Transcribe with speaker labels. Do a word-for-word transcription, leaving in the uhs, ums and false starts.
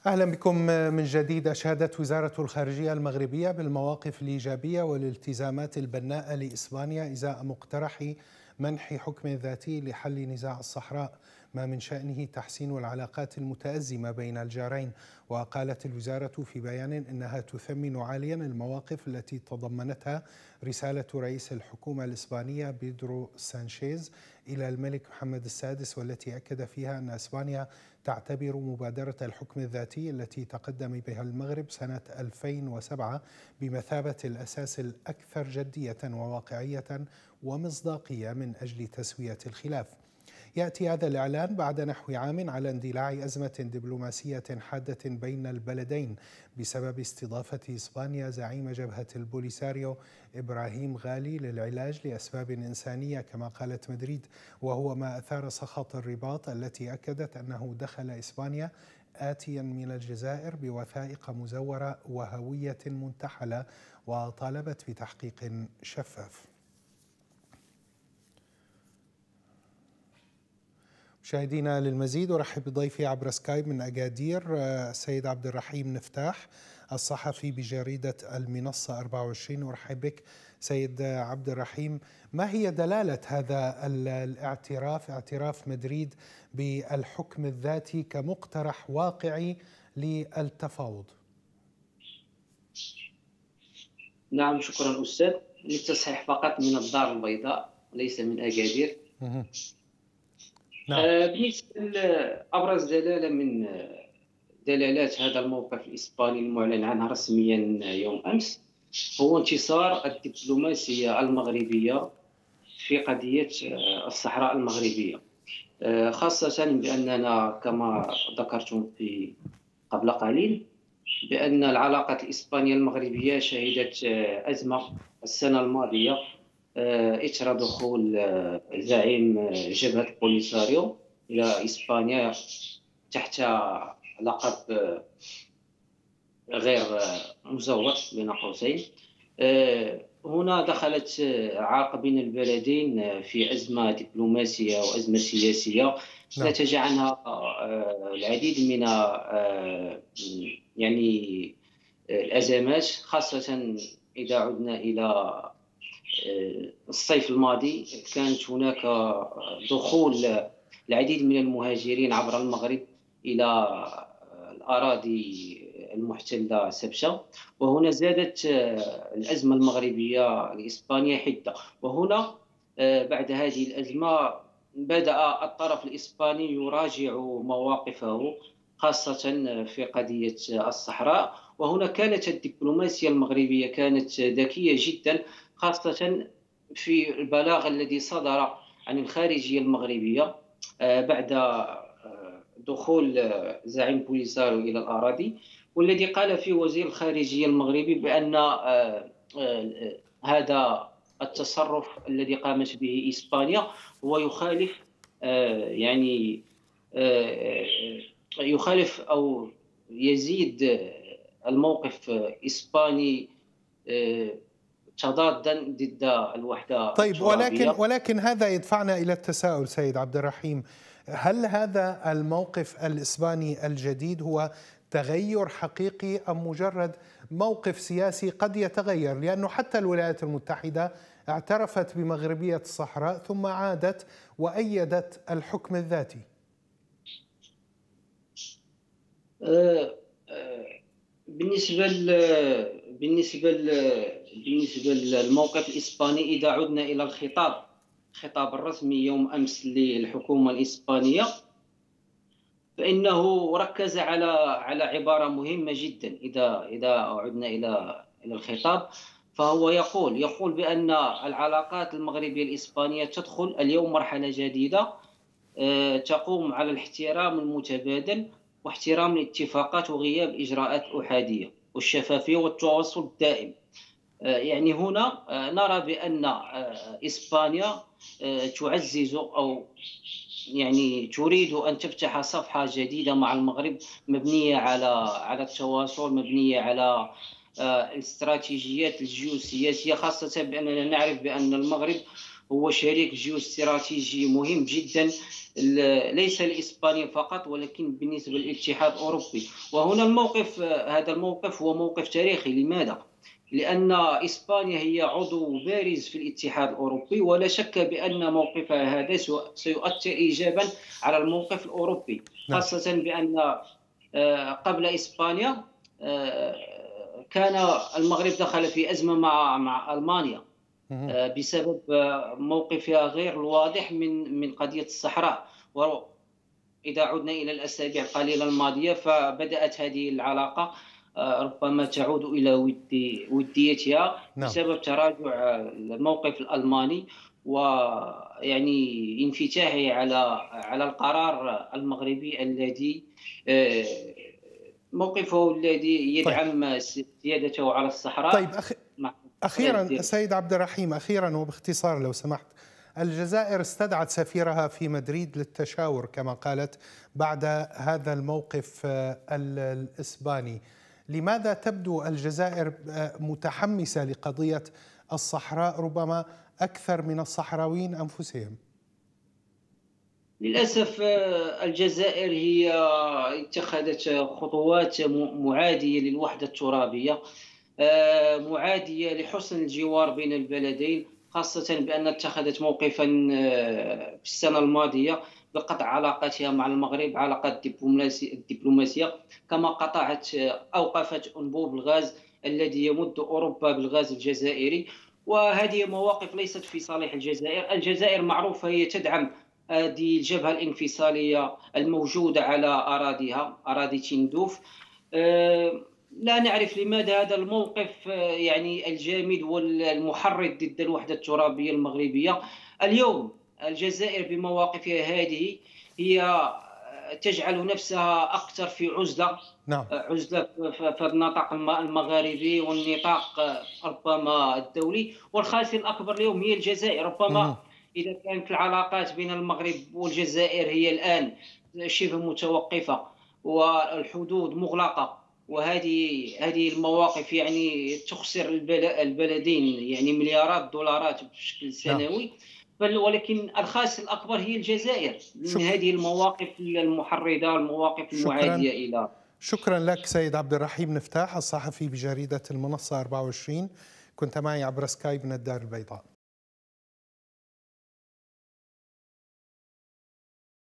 Speaker 1: أهلا بكم من جديد. أشادت وزارة الخارجية المغربية بالمواقف الإيجابية والالتزامات البناءة لإسبانيا إزاء مقترح منح حكم ذاتي لحل نزاع الصحراء، ما من شأنه تحسين العلاقات المتأزمة بين الجارين. وقالت الوزارة في بيان إنها تثمن عاليا المواقف التي تضمنتها رسالة رئيس الحكومة الإسبانية بيدرو سانشيز إلى الملك محمد السادس، والتي أكد فيها أن إسبانيا تعتبر مبادرة الحكم الذاتي التي تقدم بها المغرب سنة ألفين وسبعة بمثابة الأساس الأكثر جدية وواقعية ومصداقية من أجل تسوية الخلاف. يأتي هذا الإعلان بعد نحو عام على اندلاع أزمة دبلوماسية حادة بين البلدين بسبب استضافة إسبانيا زعيم جبهة البوليساريو إبراهيم غالي للعلاج لأسباب إنسانية كما قالت مدريد، وهو ما أثار سخط الرباط التي أكدت أنه دخل إسبانيا آتيا من الجزائر بوثائق مزورة وهوية منتحلة، وطالبت بتحقيق شفاف. مشاهدينا للمزيد أرحب بضيفي عبر سكايب من أكادير السيد عبد الرحيم نفتاح الصحفي بجريدة المنصة أربعة وعشرين. أرحب بك سيد عبد الرحيم. ما هي دلالة هذا الاعتراف، اعتراف مدريد بالحكم الذاتي كمقترح واقعي للتفاوض؟
Speaker 2: نعم، شكرا أستاذ. للتصحيح فقط من الدار البيضاء ليس من أكادير.
Speaker 1: نعم.
Speaker 2: بالنسبة لأبرز دلالة من دلالات هذا الموقف الإسباني المعلن عنه رسميا يوم أمس هو انتصار الدبلوماسية المغربية في قضية الصحراء المغربية، خاصة بأننا كما ذكرتم في قبل قليل بأن العلاقات الإسبانية المغربية شهدت أزمة السنة الماضية إثر دخول زعيم جبهة البوليساريو إلى إسبانيا تحت لقب غير مزور بين قوسين. هنا دخلت علاقة بين البلدين في أزمة دبلوماسية وأزمة سياسية نتج عنها العديد من يعني الأزمات، خاصة إذا عدنا إلى الصيف الماضي كانت هناك دخول العديد من المهاجرين عبر المغرب إلى الأراضي المحتلة سبشة، وهنا زادت الأزمة المغربية لإسبانيا حدة. وهنا بعد هذه الأزمة بدأ الطرف الإسباني يراجع مواقفه خاصة في قضية الصحراء، وهنا كانت الدبلوماسية المغربية كانت ذكية جدا، خاصة في البلاغ الذي صدر عن الخارجية المغربية بعد دخول زعيم بوليساريو إلى الأراضي، والذي قال فيه وزير الخارجية المغربي بأن هذا التصرف الذي قامت به إسبانيا هو يخالف يعني يخالف أو يزيد الموقف الإسباني تضادا ضد الوحدة
Speaker 1: طيب،
Speaker 2: الترابية.
Speaker 1: ولكن ولكن هذا يدفعنا إلى التساؤل سيد عبد الرحيم، هل هذا الموقف الإسباني الجديد هو تغير حقيقي أم مجرد موقف سياسي قد يتغير؟ لأنه حتى الولايات المتحدة اعترفت بمغربية الصحراء ثم عادت وأيدت الحكم الذاتي.
Speaker 2: بالنسبة بالنسبة بالنسبة للموقف الإسباني، إذا عدنا إلى الخطاب الخطاب الرسمي يوم أمس للحكومة الإسبانية، فإنه ركز على على عبارة مهمة جدا. إذا إذا عدنا إلى إلى الخطاب فهو يقول يقول بأن العلاقات المغربية الإسبانية تدخل اليوم مرحلة جديدة تقوم على الاحترام المتبادل واحترام الاتفاقات وغياب إجراءات أحادية والشفافية والتواصل الدائم. يعني هنا نرى بأن إسبانيا تعزز أو يعني تريد أن تفتح صفحة جديدة مع المغرب مبنية على على التواصل، مبنية على الاستراتيجيات الجيوسياسية، خاصة بأننا نعرف بأن المغرب هو شريك جيوستراتيجي مهم جدا، ليس لإسبانيا فقط ولكن بالنسبة للاتحاد الأوروبي. وهنا الموقف، هذا الموقف هو موقف تاريخي. لماذا؟ لأن إسبانيا هي عضو بارز في الاتحاد الأوروبي، ولا شك بأن موقفها هذا سيؤثر إيجابا على الموقف الأوروبي، خاصة بأن قبل إسبانيا كان المغرب دخل في أزمة مع مع ألمانيا بسبب موقفها غير الواضح من من قضية الصحراء. وإذا عدنا إلى الأسابيع القليلة الماضية فبدأت هذه العلاقة ربما تعود إلى وديتها بسبب تراجع الموقف الألماني ويعني انفتاحه على على القرار المغربي الذي موقفه الذي يدعم سيادته على الصحراء.
Speaker 1: طيب أخ... أخيرا سيد عبد الرحيم، أخيرا وباختصار لو سمحت، الجزائر استدعت سفيرها في مدريد للتشاور كما قالت بعد هذا الموقف الإسباني. لماذا تبدو الجزائر متحمسة لقضية الصحراء ربما أكثر من الصحراويين أنفسهم؟
Speaker 2: للأسف الجزائر هي اتخذت خطوات معادية للوحدة الترابية، معادية لحسن الجوار بين البلدين، خاصة بأن اتخذت موقفا في السنة الماضية بقطع علاقاتها مع المغرب، علاقات الدبلوماسية، كما قطعت أوقفت أنبوب الغاز الذي يمد أوروبا بالغاز الجزائري. وهذه مواقف ليست في صالح الجزائر. الجزائر معروفة هي تدعم هذه الجبهة الانفصالية الموجودة على أراضيها، أراضي تندوف. لا نعرف لماذا هذا الموقف يعني الجامد والمحرض ضد الوحدة الترابية المغربية. اليوم الجزائر بمواقفها هذه هي تجعل نفسها أكثر في عزلة، نعم. عزلة في النطاق المغاربي والنطاق ربما الدولي، والخاسر الأكبر اليوم هي الجزائر. ربما م. إذا كانت العلاقات بين المغرب والجزائر هي الآن شبه متوقفة والحدود مغلقة، وهذه هذه المواقف يعني تخسر البلدين يعني مليارات الدولارات بشكل سنوي، ولكن الخاسر الأكبر هي الجزائر من هذه المواقف المحرضة، المواقف المعادية إلى.
Speaker 1: شكرا لك سيد عبد الرحيم نفتاح، الصحفي بجريدة المنصة أربعة وعشرين، كنت معي عبر سكايب من الدار البيضاء.